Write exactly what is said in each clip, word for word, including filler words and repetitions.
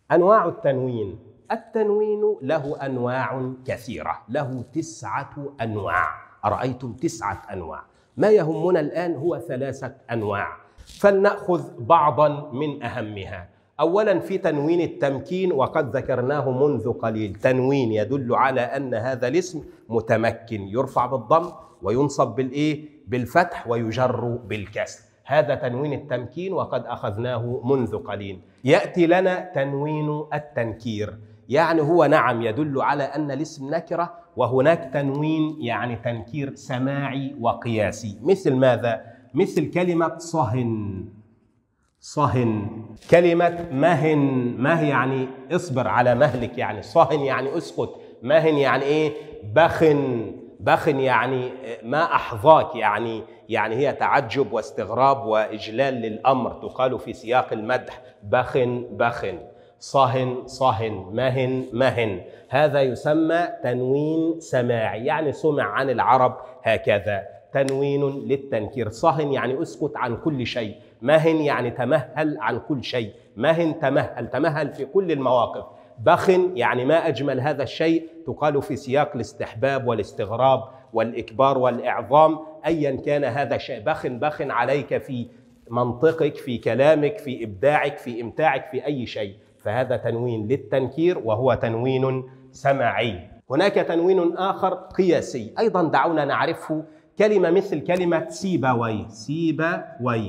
أنواع التنوين. التنوين له أنواع كثيرة، له تسعة أنواع. أرأيتم؟ تسعة أنواع. ما يهمنا الآن هو ثلاثة أنواع، فلنأخذ بعضا من أهمها. أولا في تنوين التمكين، وقد ذكرناه منذ قليل. تنوين يدل على أن هذا الاسم متمكن، يرفع بالضم وينصب بالإيه؟ بالفتح، ويجر بالكسر. هذا تنوين التمكين وقد أخذناه منذ قليل. يأتي لنا تنوين التنكير، يعني هو نعم يدل على أن الاسم نكرة، وهناك تنوين يعني تنكير سماعي وقياسي. مثل ماذا؟ مثل كلمة صهن. صهن. كلمة مهن. مه يعني اصبر على مهلك، يعني صهن يعني اسكت. مهن يعني ايه؟ بخن. بخن يعني ما أحظاك، يعني يعني هي تعجب واستغراب وإجلال للأمر، تقال في سياق المدح. بخن بخن. صهن صهن. مهن مهن. هذا يسمى تنوين سماعي، يعني سمع عن العرب هكذا. تنوين للتنكير. صهن يعني اسكت عن كل شيء. مهن يعني تمهل عن كل شيء. مهن تمهل، تمهل في كل المواقف. بخن يعني ما أجمل هذا الشيء، تقال في سياق الاستحباب والاستغراب والإكبار والإعظام. أيا كان هذا الشيء، بخن بخن عليك في منطقك، في كلامك، في إبداعك، في إمتاعك، في أي شيء. فهذا تنوين للتنكير وهو تنوين سماعي. هناك تنوين آخر قياسي أيضا دعونا نعرفه. كلمة مثل كلمة سيبويه. سيبويه.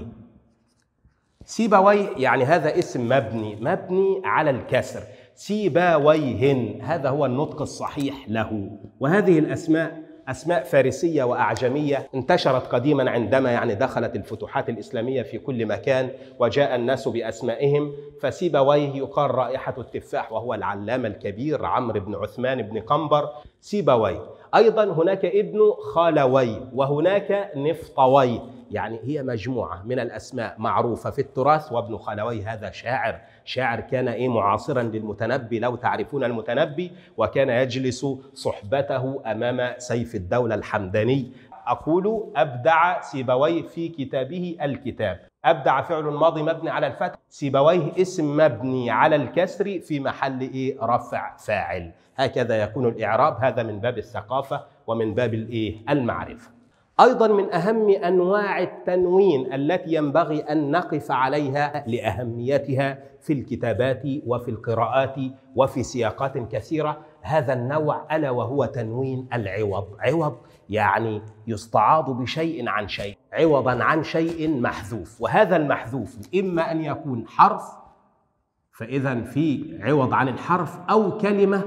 سيبويه يعني هذا اسم مبني، مبني على الكسر. سيبويهن، هذا هو النطق الصحيح له. وهذه الأسماء أسماء فارسية وأعجمية، انتشرت قديما عندما يعني دخلت الفتوحات الإسلامية في كل مكان وجاء الناس بأسمائهم. فسيبويه يقال رائحة التفاح، وهو العلامة الكبير عمرو بن عثمان بن قنبر. سيبويه. أيضا هناك ابن خالوي، وهناك نفطوي، يعني هي مجموعة من الأسماء معروفة في التراث. وابن خالوي هذا شاعر، شاعر كان إيه معاصرا للمتنبي، لو تعرفون المتنبي، وكان يجلس صحبته أمام سيف الدولة الحمداني. أقول أبدع سيبويه في كتابه الكتاب. أبدع فعل ماضي مبني على الفتح، سيبويه اسم مبني على الكسر في محل إيه؟ رفع فاعل. هكذا يكون الإعراب. هذا من باب الثقافة ومن باب الإيه؟ المعرفة. أيضا من أهم أنواع التنوين التي ينبغي أن نقف عليها لأهميتها في الكتابات وفي القراءات وفي سياقات كثيرة، هذا النوع ألا وهو تنوين العوض. عوض يعني يستعاض بشيء عن شيء، عوضا عن شيء محذوف. وهذا المحذوف إما أن يكون حرف، فإذا في عوض عن الحرف، أو كلمة،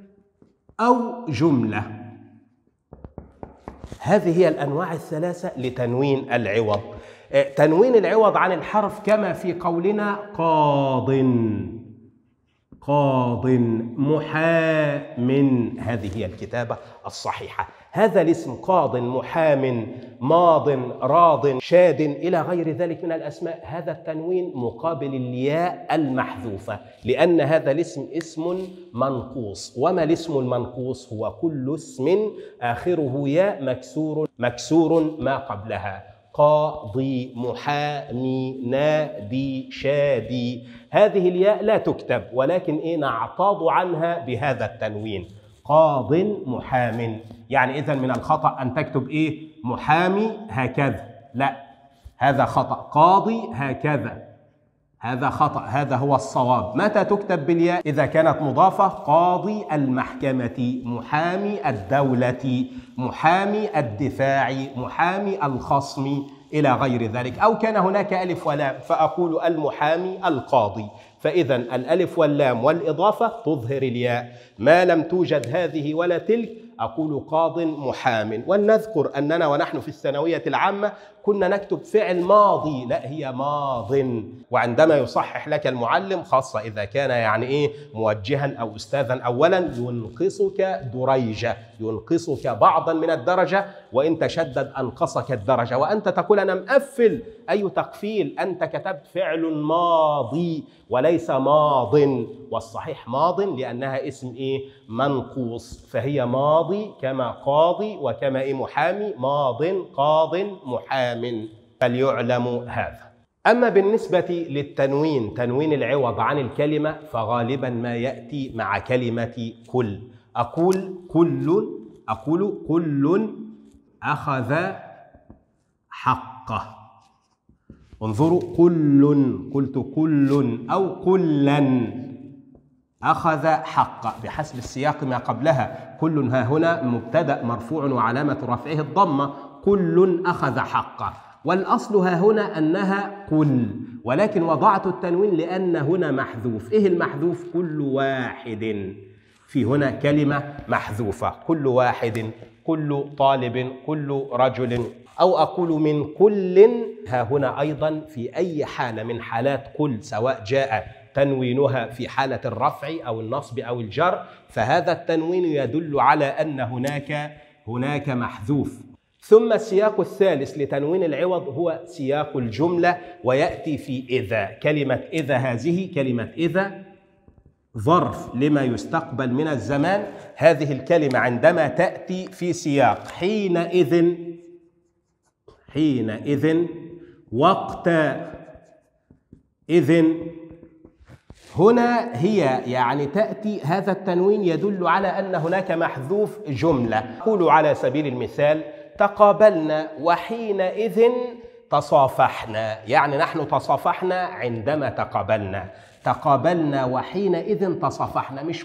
أو جملة. هذه هي الأنواع الثلاثة لتنوين العوض. تنوين العوض عن الحرف كما في قولنا قاض. قاض. محام. هذه هي الكتابة الصحيحة. هذا الاسم قاض، محام، ماض، راض، شاد، إلى غير ذلك من الأسماء. هذا التنوين مقابل الياء المحذوفة، لأن هذا الاسم اسم منقوص. وما الاسم المنقوص؟ هو كل اسم آخره ياء مكسور، مكسور ما قبلها. قاضي، محامي، نادي، شادي. هذه الياء لا تكتب، ولكن إيه؟ نعتاض عنها بهذا التنوين. قاض محام. يعني إذن من الخطأ أن تكتب إيه؟ محامي هكذا، لا، هذا خطأ. قاضي هكذا، هذا خطأ. هذا هو الصواب. متى تكتب بالياء؟ إذا كانت مضافة. قاضي المحكمة، محامي الدولة، محامي الدفاع، محامي الخصم، إلى غير ذلك. أو كان هناك ألف ولام فأقول المحامي القاضي. فإذا الألف واللام والإضافة تظهر الياء. ما لم توجد هذه ولا تلك أقول قاض محام. ولنذكر أننا ونحن في الثانوية العامة كنا نكتب فعل ماضي، لا، هي ماض. وعندما يصحح لك المعلم، خاصة إذا كان يعني إيه موجها أو أستاذا، أولا ينقصك دريجة، ينقصك بعضا من الدرجة، وإن تشدد أنقصك الدرجة، وأنت تقول أنا مقفل. أي تقفيل؟ أنت كتبت فعل ماضي وليس ماض، والصحيح ماض لأنها اسم إيه؟ منقوص. فهي ماضي كما قاضي وكما إيه؟ محامي. ماض، قاض، محام. فليعلم هذا. أما بالنسبة للتنوين، تنوين العوض عن الكلمة، فغالبا ما يأتي مع كلمة كل. أقول كل، أقول كل أخذ حقه. انظروا، كل، قلت كل أو كلا أخذ حقه بحسب السياق ما قبلها. كل ها هنا مبتدأ مرفوع وعلامة رفعه الضمة، كل أخذ حقه، والأصل ها هنا أنها كل، ولكن وضعت التنوين لأن هنا محذوف. إيه المحذوف؟ كل واحد. في هنا كلمة محذوفة، كل واحد، كل طالب، كل رجل. أو أقول من كل، ها هنا أيضا في أي حالة من حالات كل، سواء جاء تنوينها في حالة الرفع أو النصب أو الجر، فهذا التنوين يدل على أن هناك هناك محذوف. ثم السياق الثالث لتنوين العوض هو سياق الجملة، ويأتي في إذا. كلمة إذا هذه كلمة إذا ظرف لما يستقبل من الزمان. هذه الكلمة عندما تأتي في سياق حينئذ، حينئذ، وقت إذن، هنا هي يعني تأتي، هذا التنوين يدل على أن هناك محذوف جملة. أقول على سبيل المثال تقابلنا وحينئذ تصافحنا، يعني نحن تصافحنا عندما تقابلنا. تقابلنا وحينئذ تصافحنا، مش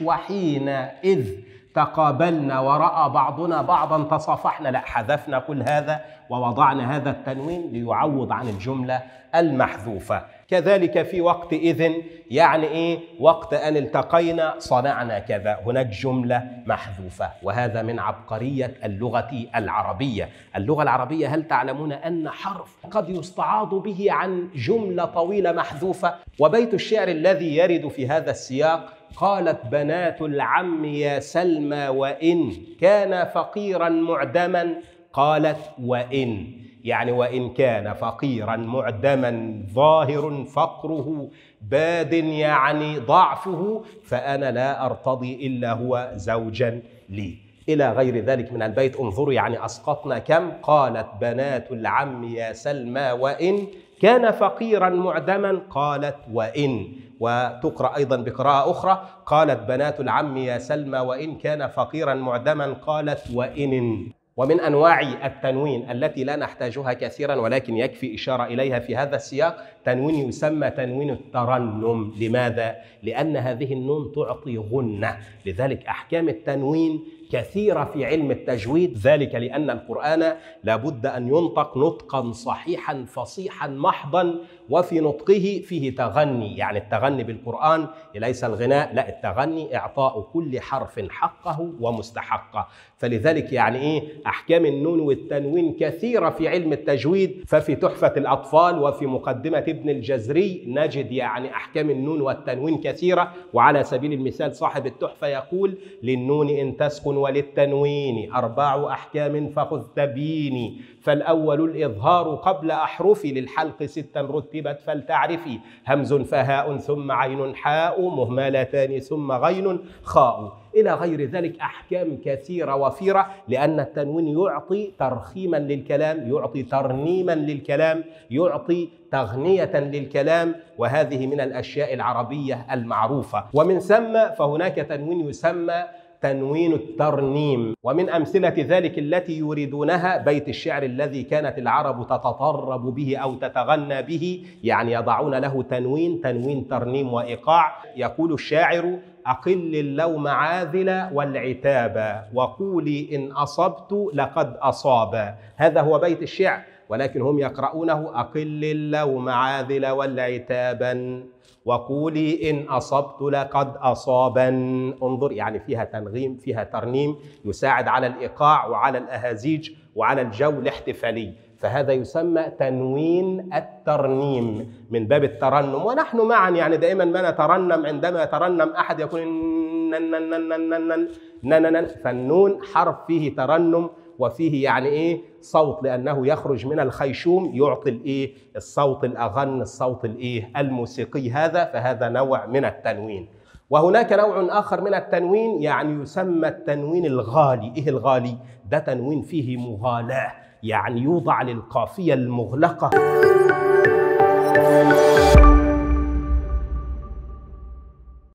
وحينئذ تقابلنا ورأى بعضنا بعضا تصافحنا، لا، حذفنا كل هذا ووضعنا هذا التنوين ليعوض عن الجملة المحذوفة. كذلك في وقت إذن، يعني إيه؟ وقت أن التقينا صنعنا كذا، هناك جملة محذوفة. وهذا من عبقرية اللغة العربية. اللغة العربية، هل تعلمون أن حرف قد يستعاض به عن جملة طويلة محذوفة؟ وبيت الشعر الذي يرد في هذا السياق: قالت بنات العم يا سلمى وإن كان فقيرا معدما، قالت وإن، يعني وإن كان فقيرا معدما ظاهر فقره باد يعني ضعفه، فأنا لا أرتضي إلا هو زوجا لي، إلى غير ذلك من البيت. انظروا، يعني أسقطنا كم؟ قالت بنات العم يا سلمى وإن كان فقيرا معدما، قالت وإن. وتقرأ أيضا بقراءة أخرى: قالت بنات العم يا سلمى وإن كان فقيرا معدما، قالت وإن. ومن أنواع التنوين التي لا نحتاجها كثيرا ولكن يكفي إشارة إليها في هذا السياق، تنوين يسمى تنوين الترنم. لماذا؟ لأن هذه النون تعطي غنة، لذلك أحكام التنوين كثيرة في علم التجويد، ذلك لأن القرآن لابد أن ينطق نطقا صحيحا فصيحا محضا، وفي نطقه فيه تغني. يعني التغني بالقرآن ليس الغناء، لا، التغني إعطاء كل حرف حقه ومستحقه. فلذلك يعني إيه؟ أحكام النون والتنوين كثيرة في علم التجويد. ففي تحفة الأطفال وفي مقدمة ابن الجزري نجد يعني أحكام النون والتنوين كثيرة. وعلى سبيل المثال صاحب التحفة يقول: للنون إن تسكن وللتنوين أربع أحكام فخذ تبيني، فالأول الإظهار قبل أحرفي، للحلق ستا رتبت فلتعرفي، همز فهاء ثم عين حاء، مهملتان ثم غين خاء، إلى غير ذلك. أحكام كثيرة وفيرة، لأن التنوين يعطي ترخيما للكلام، يعطي ترنيما للكلام، يعطي تغنية للكلام، وهذه من الأشياء العربية المعروفة. ومن ثم فهناك تنوين يسمى تنوين الترنيم. ومن أمثلة ذلك التي يريدونها بيت الشعر الذي كانت العرب تتطرب به أو تتغنى به، يعني يضعون له تنوين، تنوين ترنيم وإيقاع. يقول الشاعر: أقل اللوم عاذل والعتاب، وقولي إن أصبت لقد أصاب. هذا هو بيت الشعر، ولكن هم يقرؤونه: أقل اللوم عاذل والعتابا، وقولي إن أصبت لقد أصابا. انظر، يعني فيها تنغيم، فيها ترنيم يساعد على الإيقاع وعلى الأهازيج وعلى الجو الاحتفالي. فهذا يسمى تنوين الترنيم من باب الترنم. ونحن معا يعني دائما ما نترنم، عندما يترنم أحد يقول نن، فالنون حرف فيه ترنم وفيه يعني إيه؟ صوت، لأنه يخرج من الخيشوم يعطي الإيه؟ الصوت الأغن، الصوت الإيه؟ الموسيقي. هذا فهذا نوع من التنوين. وهناك نوع آخر من التنوين يعني يسمى التنوين الغالي. إيه الغالي؟ ده تنوين فيه مغالاة، يعني يوضع للقافية المغلقة